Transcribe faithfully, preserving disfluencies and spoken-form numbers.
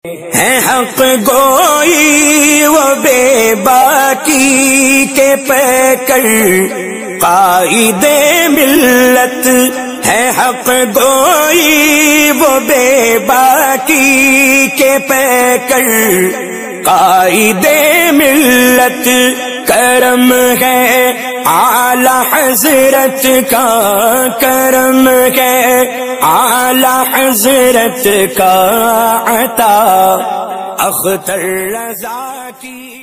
है हक गोई वो बेबाकी के पैकर कायदे मिल्लत है हक गोई वो बेबाकी के पैकर कायदे मिल्लत करम है आला हजरत का करम है आला हजरत का अता अख्तर रज़ा की।